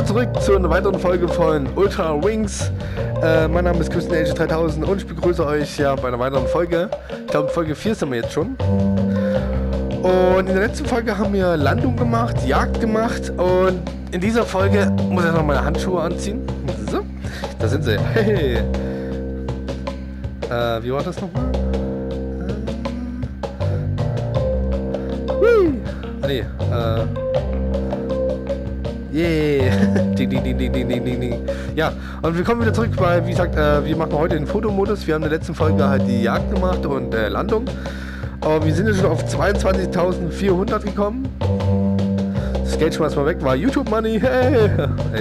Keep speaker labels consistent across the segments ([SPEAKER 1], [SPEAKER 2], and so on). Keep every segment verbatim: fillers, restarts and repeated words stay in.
[SPEAKER 1] zurück zu einer weiteren Folge von Ultra Wings. Äh, mein Name ist Christian Age dreitausend und ich begrüße euch ja bei einer weiteren Folge. Ich glaube, Folge vier sind wir jetzt schon. Und in der letzten Folge haben wir Landung gemacht, Jagd gemacht und in dieser Folge muss ich noch meine Handschuhe anziehen. So, da sind sie. Hey. Äh, wie war das nochmal? Äh, ah, nee, äh. Yeah! Ding, ding, ding, ding, ding, ding, ding. Ja, und wir kommen wieder zurück, weil, wie gesagt, äh, wir machen heute den Fotomodus. Wir haben in der letzten Folge halt die Jagd gemacht und äh, Landung. Aber wir sind ja schon auf zweiundzwanzigtausendvierhundert gekommen. Das Geld schmeißen wir weg, war YouTube Money. Hey! Hey.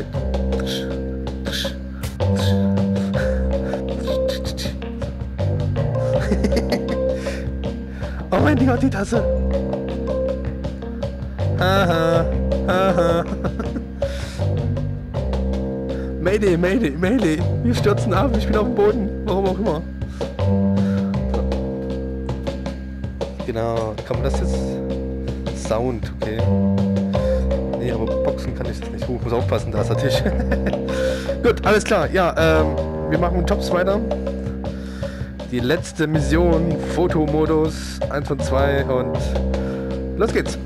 [SPEAKER 1] Oh mein Gott, die Tasse! Haha, haha. Mayday, Mayday, Mayday. Wir stürzen ab, ich bin auf dem Boden. Warum auch immer. Genau, kann man das jetzt? Sound, okay. Nee, aber Boxen kann ich das nicht. Uh, muss aufpassen, da ist der Tisch. Gut, alles klar. Ja, ähm, wir machen Jobs weiter. Die letzte Mission, Fotomodus, eins von zwei und los geht's.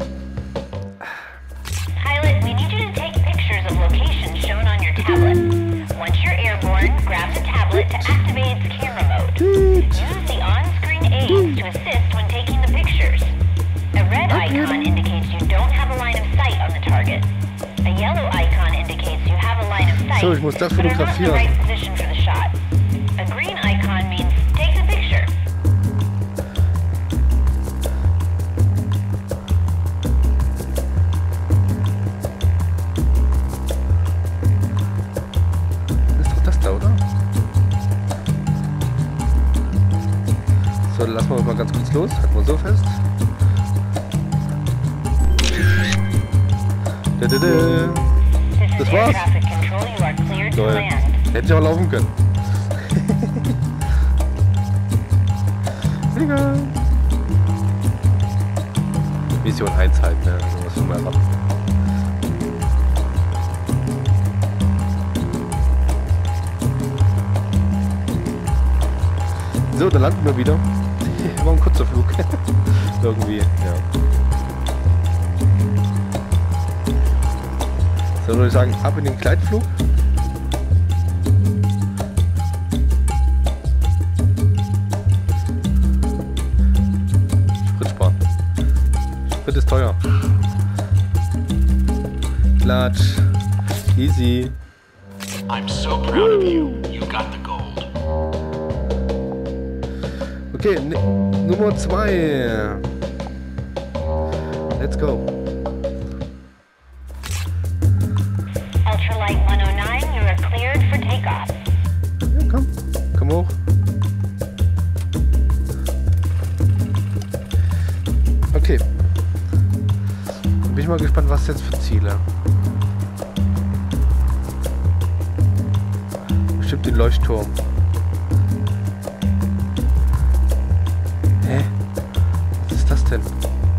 [SPEAKER 2] Pilot, we need you to take pictures of locations shown on your tablet. Once you're airborne, grab the tablet to activate its camera mode. Use the on-screen aids to assist when taking the pictures. A red icon indicates you don't have a line of sight on the target. A yellow icon indicates you have a line of sight,
[SPEAKER 1] So, ich muss das
[SPEAKER 2] but are not in the
[SPEAKER 1] fotografieren.
[SPEAKER 2] right position for the shot. A green icon means take the picture.
[SPEAKER 1] Ist doch das da, oder? So, dann lassen wir mal ganz kurz los. Halten wir so fest. Da, da, da.
[SPEAKER 2] This
[SPEAKER 1] Das
[SPEAKER 2] is air
[SPEAKER 1] war's.
[SPEAKER 2] traffic control. You are cleared to
[SPEAKER 1] Toll.
[SPEAKER 2] land.
[SPEAKER 1] Hätte ich auch laufen können. Egal. Mission eins halt, ne? Also was wir mal machen. So, da landen wir wieder. War ein kurzer Flug. Irgendwie, ja. So, würde ich sagen, ab in den Gleitflug. Sprit sparen. Sprit ist teuer. Klatsch. Easy.
[SPEAKER 3] I'm so proud of you. You got the gold.
[SPEAKER 1] Okay, n- Nummer zwei. Let's go.
[SPEAKER 2] Ultralight one oh nine, you are cleared for takeoff.
[SPEAKER 1] Ja, komm. Komm hoch. Okay. Bin ich mal gespannt, was jetzt für Ziele. Bestimmt den Leuchtturm. Hä? Was ist das denn?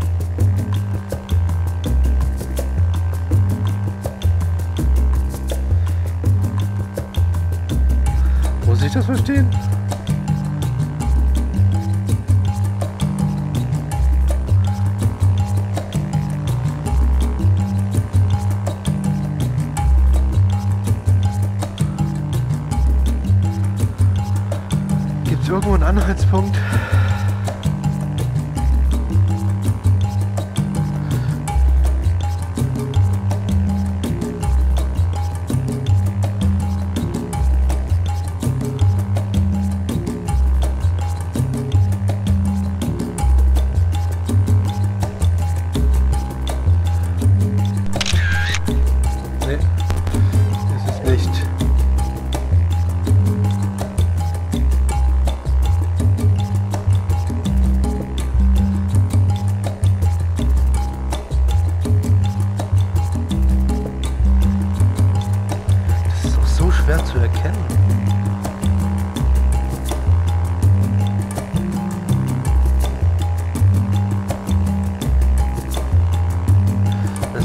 [SPEAKER 1] Muss ich das verstehen? Gibt es irgendwo einen Anhaltspunkt? Nee, ist es nicht.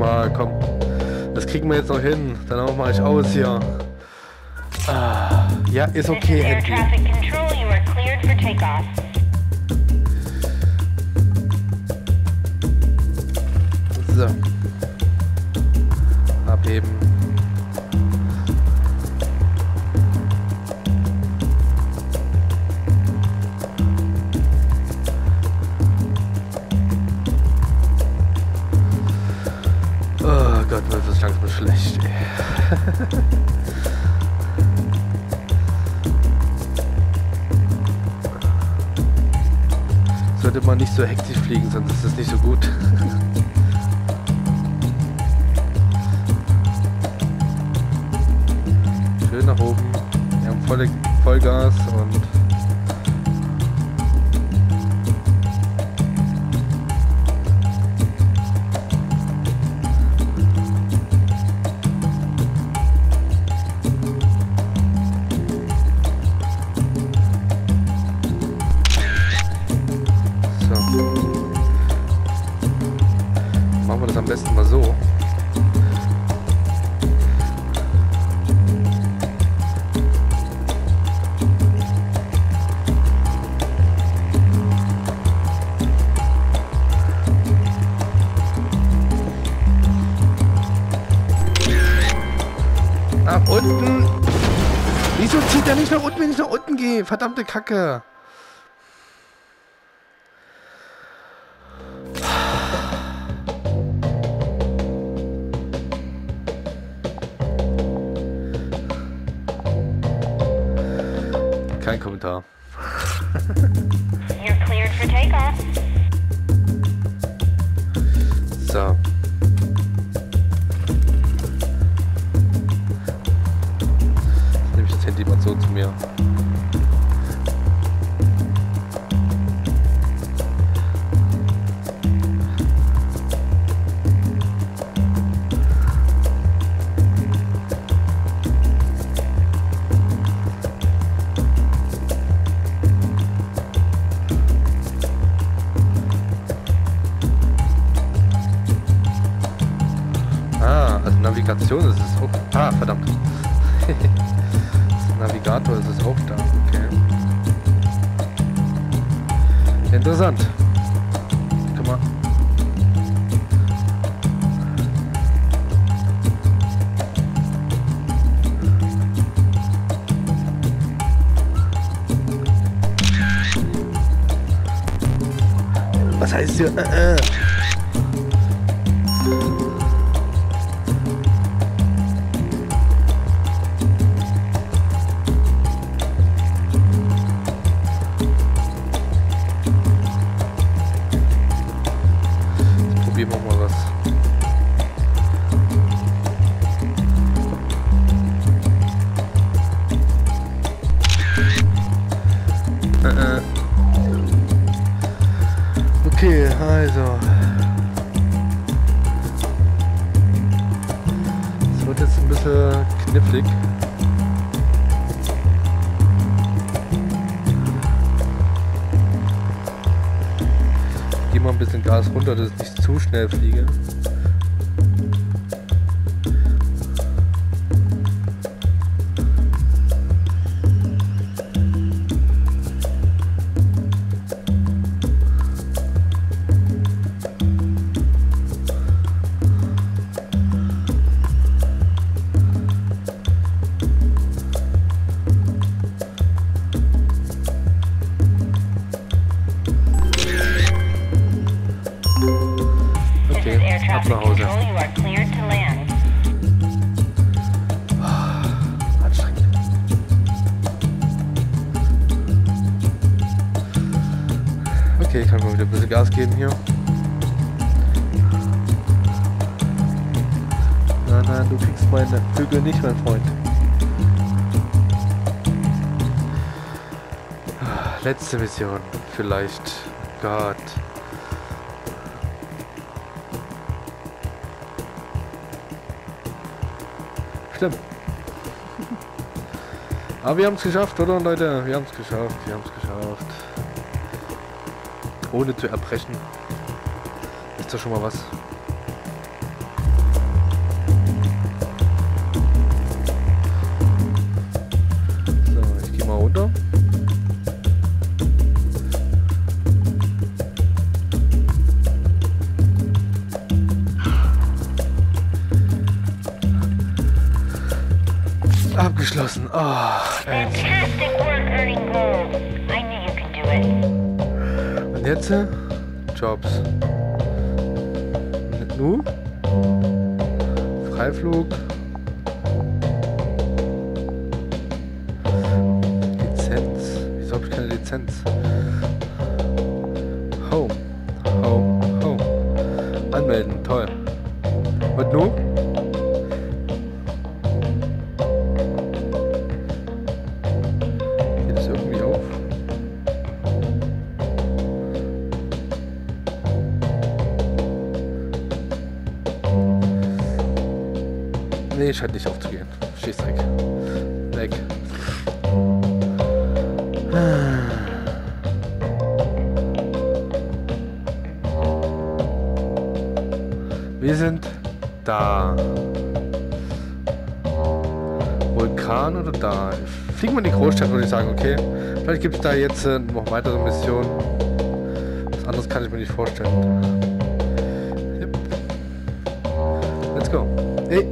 [SPEAKER 1] mal, komm. Das kriegen wir jetzt noch hin. Dann mache ich aus hier. Ah, ja, ist okay,
[SPEAKER 2] Air
[SPEAKER 1] Handy.
[SPEAKER 2] traffic control, you are cleared for takeoff.
[SPEAKER 1] So. Abheben. Oh Gott, mir ist es langsam schlecht. Sollte man nicht so hektisch fliegen, sonst ist es nicht so gut. Schön nach oben. Wir haben volle Vollgas und machen wir das am besten mal so. Nach unten! Wieso zieht er nicht nach unten, wenn ich nach unten gehe? Verdammte Kacke! Kein Kommentar.
[SPEAKER 2] You're cleared for takeoff.
[SPEAKER 1] So. Jetzt nehme ich das Handy mal so zu mir. Navigation ist es auch. Ah, verdammt. Navigator ist es auch da. Okay. Interessant. Guck mal. Was heißt hier? Äh, äh. Probieren wir mal was. Äh, äh. Okay, also. Das wird jetzt ein bisschen knifflig. Geh mal ein bisschen Gas runter, dass ich nicht zu schnell fliege. Ab nach Hause. Oh, anstrengend. Okay, ich kann mal wieder ein bisschen Gas geben hier. Nein, nein, du kriegst meine Flügel nicht, mein Freund. Letzte Mission, vielleicht. Gott. Stimmt. Aber wir haben es geschafft, oder Leute? Wir haben es geschafft, wir haben es geschafft. Ohne zu erbrechen. Ist doch schon mal was. runter. Abgeschlossen. Oh, endlich.
[SPEAKER 2] Fantastic work earning gold. I knew you could do it.
[SPEAKER 1] Und jetzt? äh, Jobs. Und nun? Freiflug. Lizenz. Wieso habe ich keine Lizenz? Home. Home. Home. Anmelden. Toll. Und nun? Geht das irgendwie auf? Nee, scheint nicht aufzugehen. Schießdreck. Weg. Wir sind da. Vulkan oder da? Fliegen wir in die Großstadt, würde ich sagen, okay. Vielleicht gibt es da jetzt äh, noch weitere Missionen. Was anderes kann ich mir nicht vorstellen. Yep. Let's go. Hey.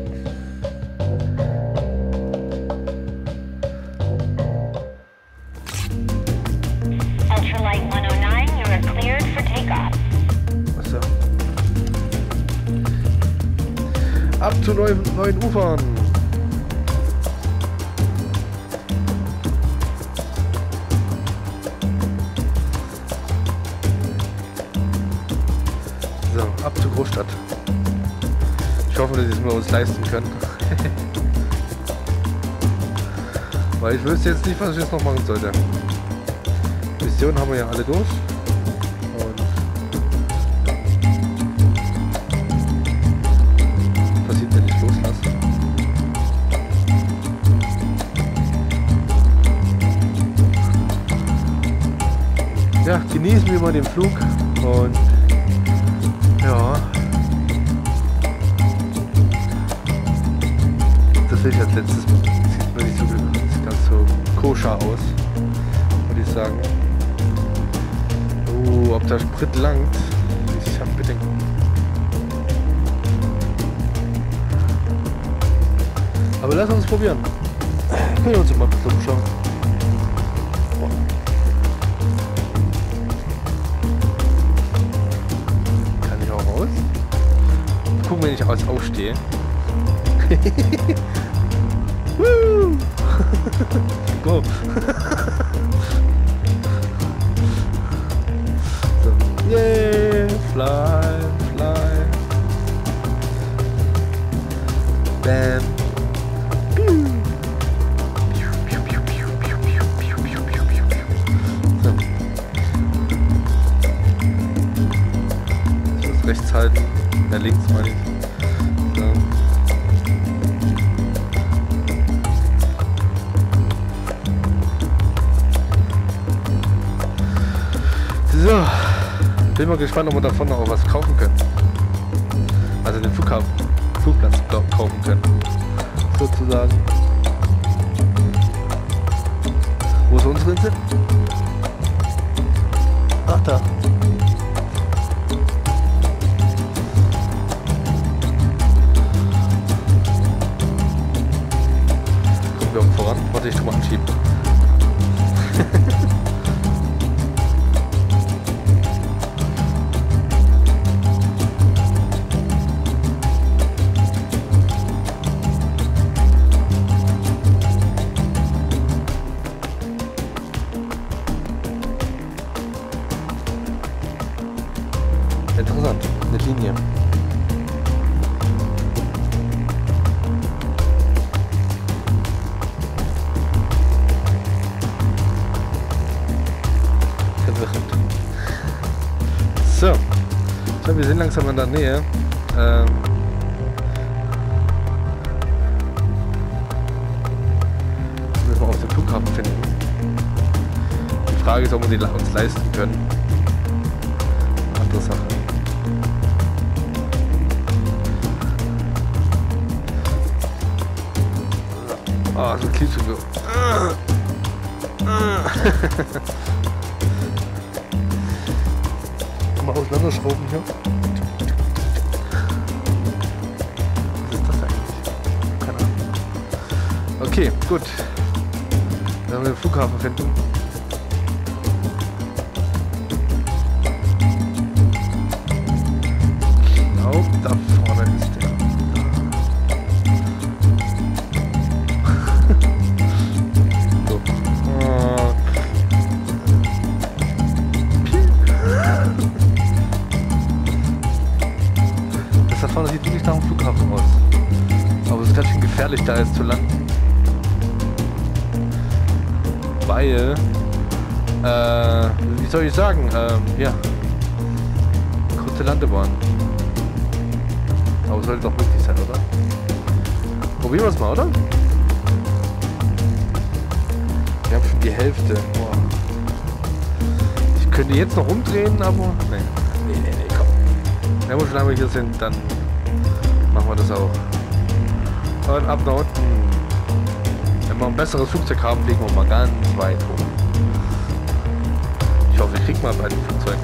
[SPEAKER 2] Ultralight one oh nine, you are cleared for takeoff.
[SPEAKER 1] Achso. Ab zu neuen, neuen Ufern. So, ab zur Großstadt. Ich hoffe, dass wir uns leisten können. Weil ich wüsste jetzt nicht, was ich jetzt noch machen sollte. Missionen haben wir ja alle durch. Und passiert, wenn ich loslasse. Ja, genießen wir mal den Flug und ja. Das will ich als letztes Mal. Sieht mir nicht so, sieht ganz so koscher aus, würde ich sagen. Oh, ob der Sprit langt. Ich hab Bedenken. Aber lass uns probieren. Können wir uns mal ein bisschen umschauen. Oh. Kann ich auch raus? Gucken, wenn ich aus aufstehe. Woo! Go! So. Yeah! Fly, fly. Bam. So. Ich muss rechts halten. Ja, links meine ich. So. So, bin mal gespannt, ob wir davon noch was kaufen können. Also den Flughafen, Flugplatz kaufen können. Sozusagen. Wo ist unsere Insel? Ach, da. Kommen wir auch voran. Warte, ich tu mal anschieben. Interessant, eine Linie. Verwirrend. So, ich glaube, wir sind langsam in der Nähe. Ähm müssen wir auf den Flughafen finden. Die Frage ist, ob wir den uns leisten können. Andere Sache. Ah, so Klischee. Mal auseinanderschrauben hier. Was ist das eigentlich? Keine Ahnung. Okay, gut. Dann haben wir den Flughafen finden. Genau, da vorne ist der. So. Oh. Das da vorne sieht wirklich nach dem Flughafen aus. Aber es ist ganz schön gefährlich, da jetzt zu landen. Weil, äh, wie soll ich sagen, ähm, ja, kurze Landebahn. Aber sollte doch möglich sein, oder? Probieren wir es mal, oder? Wir haben schon die Hälfte. Boah. Ich könnte jetzt noch umdrehen, aber... Nee, nee, nee, nee, komm. Wenn wir schon einmal hier sind, dann machen wir das auch. Und ab nach unten. Wenn wir ein besseres Flugzeug haben, fliegen wir mal ganz weit hoch. Ich hoffe, ich krieg mal bei dem Flugzeug.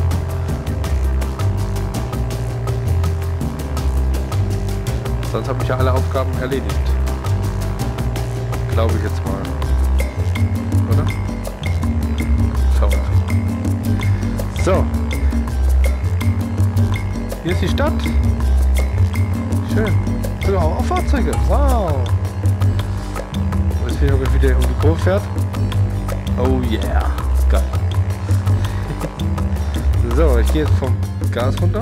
[SPEAKER 1] Sonst habe ich ja alle Aufgaben erledigt. Glaube ich jetzt mal. Oder? Schauen wir. So. Hier ist die Stadt. Schön. Sogar auch Fahrzeuge. Wow. Jetzt sehen wir, wie der um die Kurve fährt. Oh yeah. Geil. So, ich gehe jetzt vom Gas runter.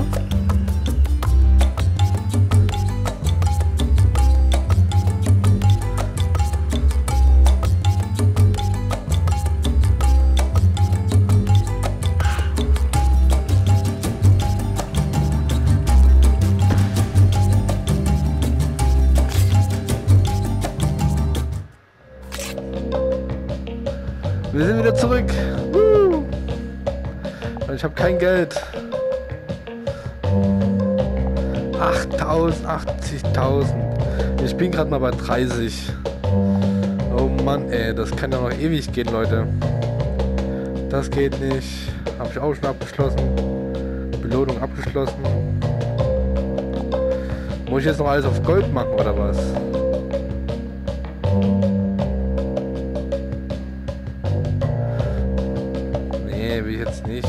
[SPEAKER 1] Wir sind wieder zurück. Woo! Ich habe kein Geld. achttausend, achtzigtausend. Ich bin gerade mal bei dreißig. Oh Mann, ey, das kann ja noch ewig gehen, Leute. Das geht nicht. Habe ich auch schon abgeschlossen. Belohnung abgeschlossen. Muss ich jetzt noch alles auf Gold machen oder was? Nee, will ich jetzt nicht.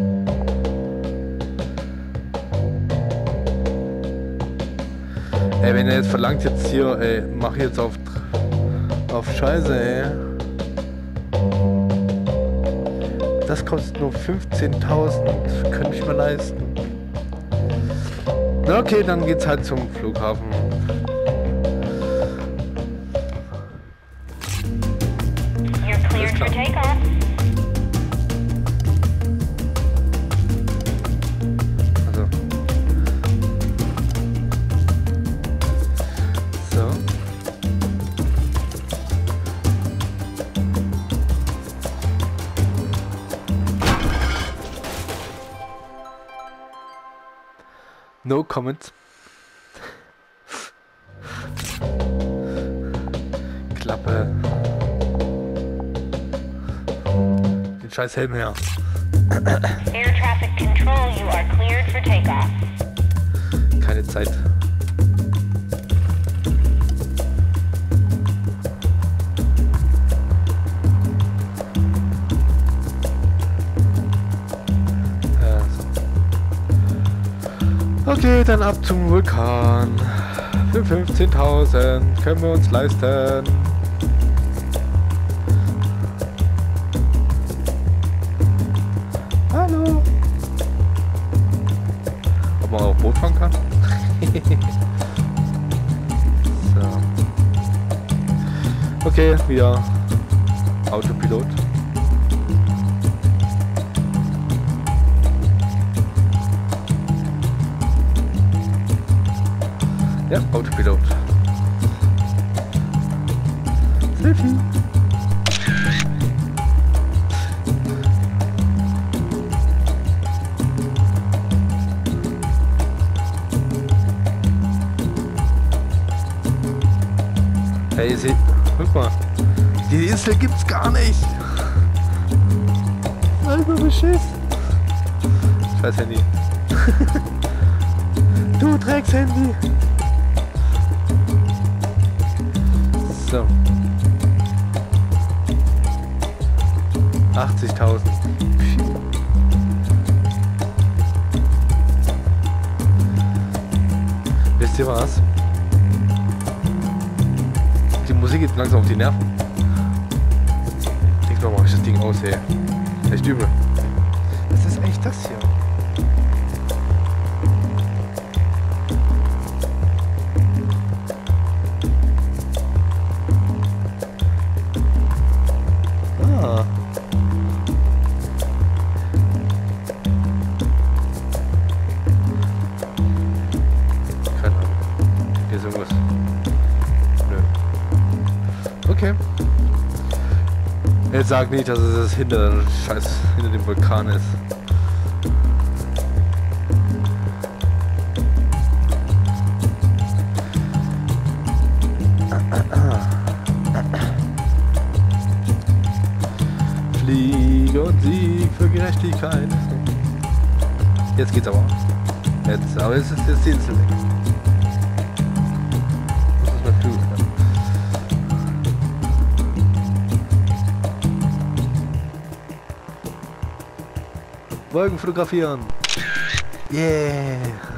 [SPEAKER 1] Ey, wenn er jetzt verlangt jetzt hier, ey, mach jetzt auf auf Scheiße, ey. Das kostet nur fünfzehntausend. Könnte ich mir leisten. Na okay, dann geht's halt zum Flughafen.
[SPEAKER 2] You're cleared for takeoff.
[SPEAKER 1] Also. So. No comments. Klappe. Den scheiß Helm her.
[SPEAKER 2] Air traffic control, you are cleared for takeoff.
[SPEAKER 1] Keine Zeit. Okay, dann ab zum Vulkan. Für fünfzehntausend können wir uns leisten. Hallo. Ob man auch Boot fahren kann? So. Okay, wieder Autopilot. Ja, Autopilot. Selfie. Hey, sie, guck mal. Die Insel gibt's gar nicht. super Beschiss. Scheiß Handy. Du Drecks-Handy. So. achtzigtausend. Wisst ihr was? Die Musik geht langsam auf die Nerven. Denk mal, mach ich das Ding aus, ey. Echt übel. Was ist eigentlich das hier? Ah. Keine Ahnung. Hier ist irgendwas. Nö. Okay. Jetzt sag nicht, dass es das hinter, Scheiß, hinter dem Vulkan ist. Fliege und Sieg für Gerechtigkeit. Jetzt geht's aber. Jetzt, aber jetzt ist jetzt die Insel weg. Das ist mein Flug. Wolken fotografieren. Yeah.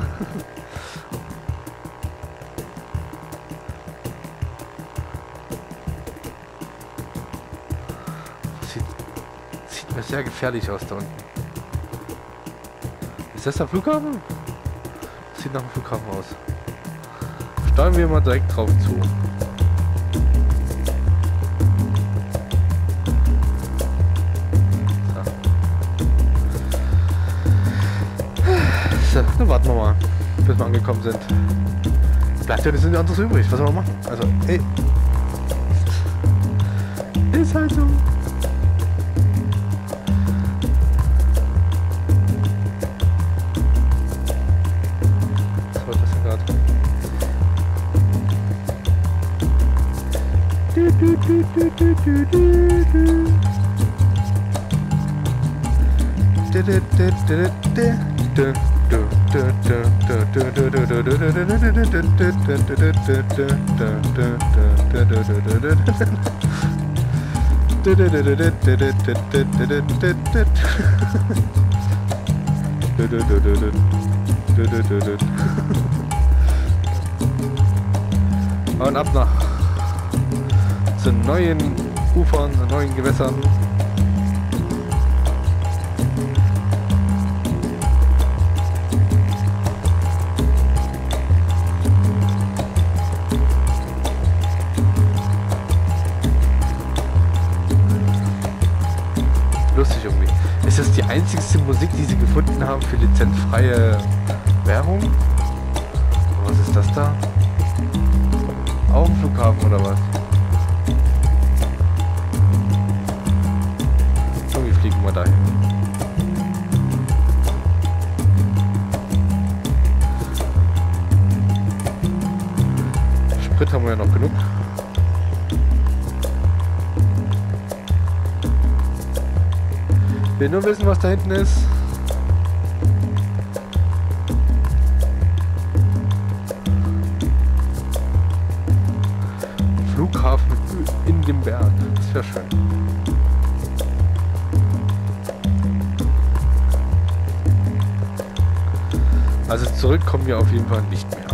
[SPEAKER 1] Sieht, sieht mir sehr gefährlich aus da unten. Ist das der Flughafen? Sieht nach dem Flughafen aus. Steuern wir mal direkt drauf zu. Dann warten wir mal, bis wir angekommen sind. Bleibt ja nichts anderes übrig. Was soll man machen? Also, ey. Ist halt so. Was war das denn gerade? Du, du, du, du, du, du, du, du. Du, du, du, du, du, du. Und ab nach zu neuen Ufern, zu neuen Gewässern. Lustig irgendwie. Ist das die einzigste Musik, die sie gefunden haben für lizenzfreie Werbung? Was ist das da? Auch ein Flughafen oder was? Irgendwie fliegen wir dahin. Sprit haben wir ja noch genug. Ich will nur wissen, was da hinten ist. Flughafen in dem Berg. Das wäre schön. Also zurück kommen wir auf jeden Fall nicht mehr.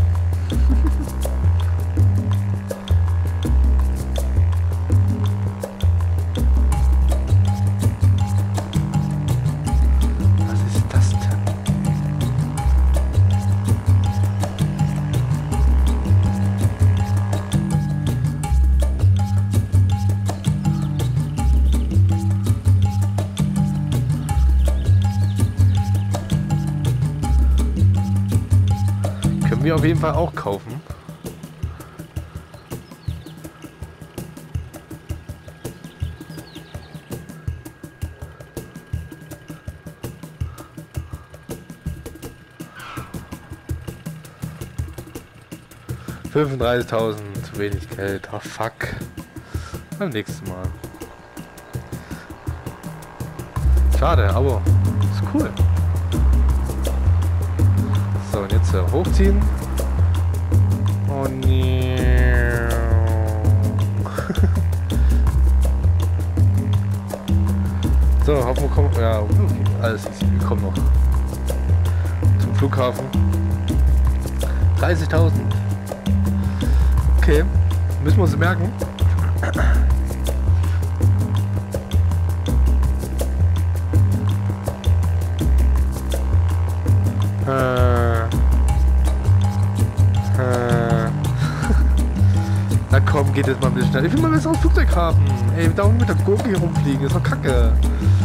[SPEAKER 1] Wir auf jeden Fall auch kaufen. fünfunddreißigtausend, zu wenig Geld. Oh fuck. Beim nächsten Mal. Schade, aber ist cool. So, und jetzt äh, hochziehen. Und so, hoffen wir kommen. Ja, okay, alles ist. Wir kommen noch zum Flughafen. dreißigtausend. Okay, müssen wir uns merken. Äh, äh. Na komm, geht jetzt mal ein bisschen schnell. Ich will mal ein besseres Flugzeug haben. Ey, da unten mit der Gurke hier rumfliegen, ist doch kacke.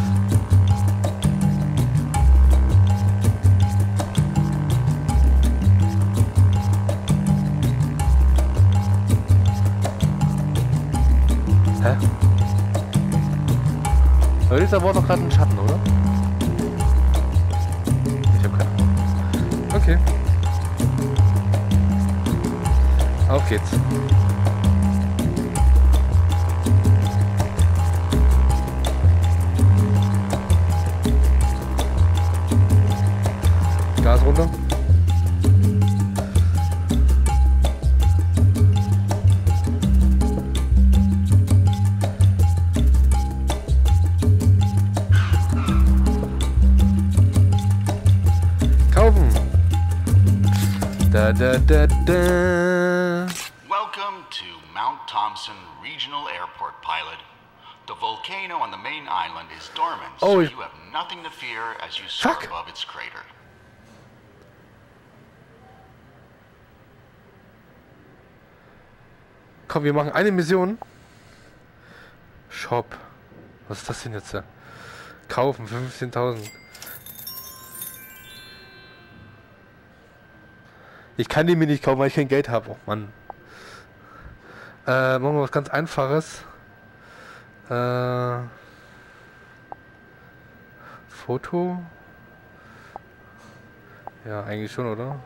[SPEAKER 1] Hä? Aber dieser war doch gerade ein Schatten, oder? Ich hab keine Ahnung. Okay. Auf geht's. Gas runter. Kaufen. Da da da da.
[SPEAKER 3] Welcome to Mount Thompson Regional Airport, pilot. The volcano on the main island is dormant,
[SPEAKER 1] Oh,
[SPEAKER 3] so
[SPEAKER 1] ich-
[SPEAKER 3] you have nothing to fear as you soar
[SPEAKER 1] Fuck.
[SPEAKER 3] above its crater.
[SPEAKER 1] Komm, wir machen eine Mission. Shop. Was ist das denn jetzt? Kaufen, fünfzehntausend. Ich kann die mir nicht kaufen, weil ich kein Geld habe. Oh Mann. Äh, machen wir was ganz Einfaches. Äh, Foto. Ja, eigentlich schon, oder?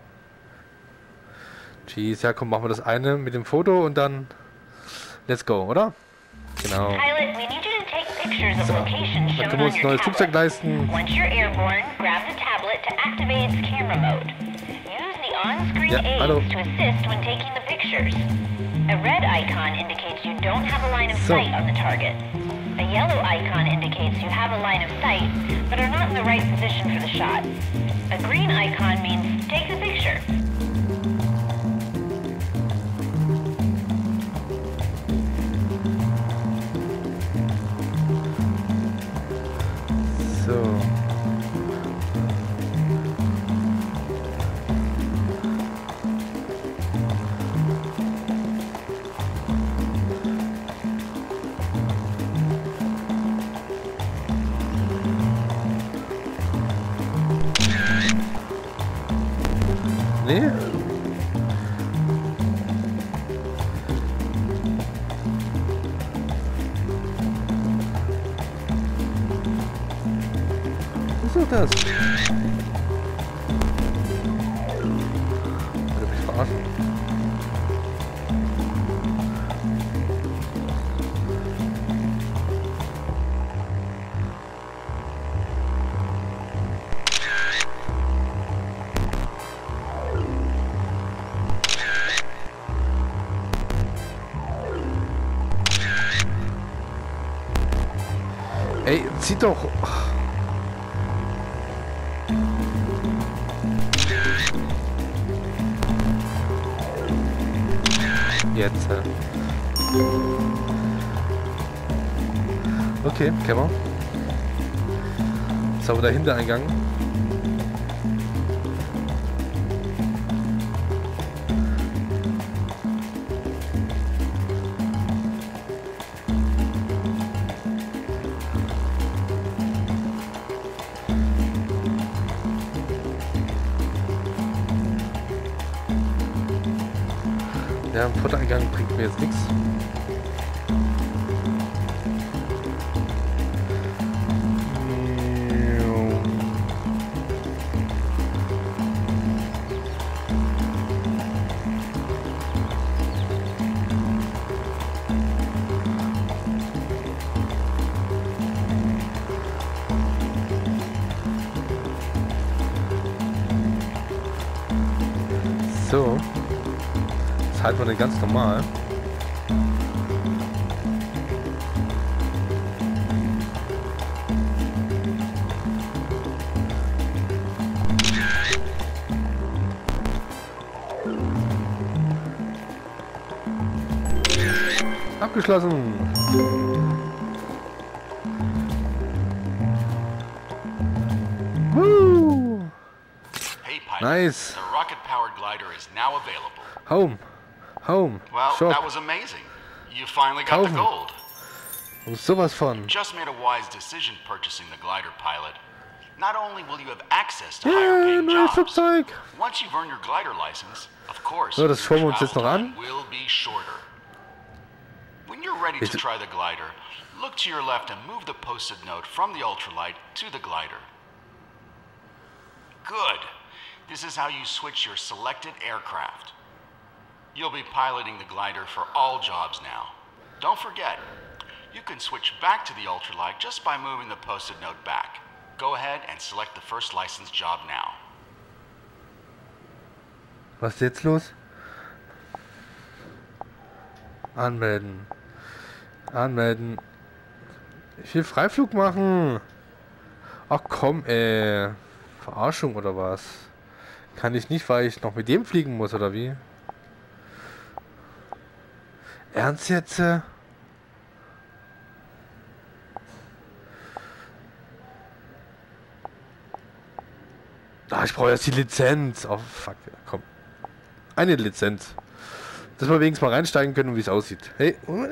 [SPEAKER 1] Jeez, ja komm, machen wir das eine mit dem Foto und dann let's go, oder? Genau.
[SPEAKER 2] Pilot, we need you to take pictures of locations
[SPEAKER 1] Dann
[SPEAKER 2] shown
[SPEAKER 1] können wir
[SPEAKER 2] on
[SPEAKER 1] uns ein
[SPEAKER 2] your
[SPEAKER 1] neues Flugzeug
[SPEAKER 2] tablet.
[SPEAKER 1] leisten.
[SPEAKER 2] Once you're airborne, grab the tablet to activate its camera mode. Use the on-screen
[SPEAKER 1] Ja,
[SPEAKER 2] aids
[SPEAKER 1] hallo.
[SPEAKER 2] to assist when taking the pictures. A red icon indicates you don't have a line of
[SPEAKER 1] So.
[SPEAKER 2] sight on the target. A yellow icon indicates you have a line of sight, but are not in the right position for the shot. A green icon means take the picture.
[SPEAKER 1] So. Nee. Was ist das? Wollt ihr mich verarschen? Ey, zieht doch. Jetzt. äh. Okay, kennen wir. Ist aber der Hintereingang. Ja, ein Vordereingang bringt mir jetzt nichts. So. Das halten wir dann ganz normal. Abgeschlossen. Woo.
[SPEAKER 3] Hey, pilot.
[SPEAKER 1] Nice.
[SPEAKER 3] The rocket-powered glider is now available.
[SPEAKER 1] Home. Home.
[SPEAKER 3] Well,
[SPEAKER 1] Shop.
[SPEAKER 3] that was amazing. You finally got the
[SPEAKER 1] Kaufen.
[SPEAKER 3] gold.
[SPEAKER 1] Und sowas von.
[SPEAKER 3] Just made a wise decision purchasing the glider, pilot. Not only will you have access to
[SPEAKER 1] Yeah,
[SPEAKER 3] higher-paying
[SPEAKER 1] neues
[SPEAKER 3] jobs,
[SPEAKER 1] Flugzeug.
[SPEAKER 3] once you've earned your glider license, of course,
[SPEAKER 1] So, das schauen wir
[SPEAKER 3] your
[SPEAKER 1] uns jetzt noch
[SPEAKER 3] travel
[SPEAKER 1] an.
[SPEAKER 3] time will be shorter. When you're ready to
[SPEAKER 1] Ist-
[SPEAKER 3] try the glider, look to your left and move the post-it note from the ultralight to the glider. Good. This is how you switch your selected aircraft. You'll be piloting the glider for all jobs now. Don't forget, you can switch back to the ultralight just by moving the post-it note back. Go ahead and select the first licensed job now.
[SPEAKER 1] Was ist jetzt los? Anmelden. Anmelden. Ich will Freiflug machen. Ach komm, ey. Verarschung oder was? Kann ich nicht, weil ich noch mit dem fliegen muss, oder wie? Ernst jetzt? äh? Ah, ich brauche jetzt die Lizenz. Oh, fuck. Komm. Eine Lizenz. Dass wir wenigstens mal reinsteigen können und wie es aussieht. Hey.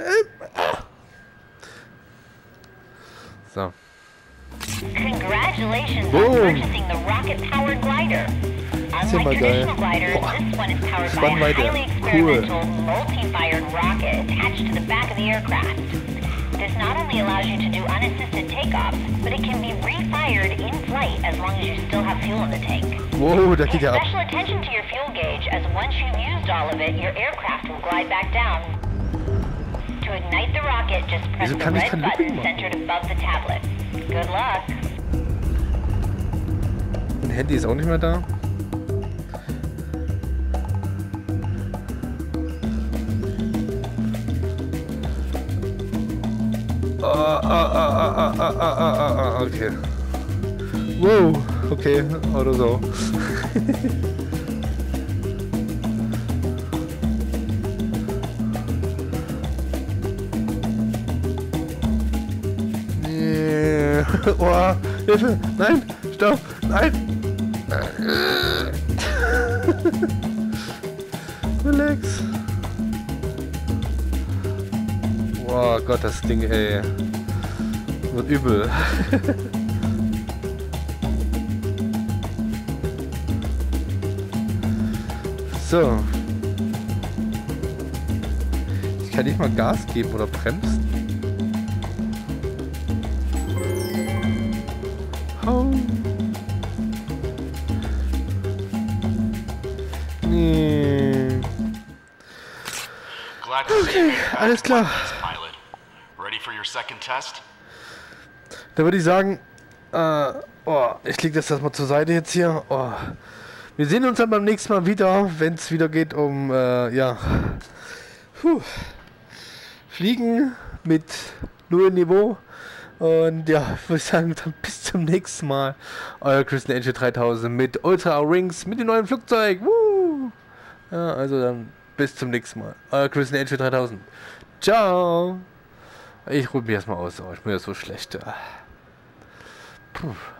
[SPEAKER 1] So.
[SPEAKER 2] Congratulations
[SPEAKER 1] Boom.
[SPEAKER 2] on purchasing the rocket-powered glider.
[SPEAKER 1] ist ja mal
[SPEAKER 2] Unlike
[SPEAKER 1] geil.
[SPEAKER 2] traditional gliders,
[SPEAKER 1] Boah.
[SPEAKER 2] this one is powered by a
[SPEAKER 1] Spannweite.
[SPEAKER 2] highly
[SPEAKER 1] Cool.
[SPEAKER 2] experimental, multi-fired rocket attached to the back of the aircraft. This not only allows you to do unassisted takeoffs, but it can be refired in flight as long as you still have fuel in the tank.
[SPEAKER 1] Wow, da
[SPEAKER 2] Pay
[SPEAKER 1] geht ja ab.
[SPEAKER 2] special attention to your fuel gauge, as once you've used all of it, your aircraft will glide back down. To ignite the rocket, just press
[SPEAKER 1] Wieso
[SPEAKER 2] the
[SPEAKER 1] kann ich
[SPEAKER 2] red
[SPEAKER 1] kein
[SPEAKER 2] button
[SPEAKER 1] Looping machen?
[SPEAKER 2] centered above the tablet. Good luck.
[SPEAKER 1] Mein Handy ist auch nicht mehr da. Ah, ah, ah, ah, ah, ah, ah, ah, ah, okay. Wow, okay, oder so. Nee. Oh, Hilfe! Nein! Stopp! Nein! Relax! Oh Gott, das Ding, ey. Wird übel. So. Ich kann nicht mal Gas geben oder bremsen. Oh. Nee.
[SPEAKER 3] Glad to see you made it back
[SPEAKER 1] alles
[SPEAKER 3] in one
[SPEAKER 1] klar.
[SPEAKER 3] piece, pilot. Ready for your second test?
[SPEAKER 1] Da würde ich sagen, äh, oh, ich lege das erstmal zur Seite jetzt hier. Oh. Wir sehen uns dann beim nächsten Mal wieder, wenn es wieder geht um, äh, ja, Puh. Fliegen mit null Niveau. Und ja, ich würde sagen, dann bis zum nächsten Mal. Euer Christian Angel dreitausend mit Ultra Rings, mit dem neuen Flugzeug. Woo! Ja, also dann bis zum nächsten Mal. Euer Christian Angel dreitausend. Ciao! Ich ruhe mich erstmal aus, oh, ich bin ja so schlecht. Puh.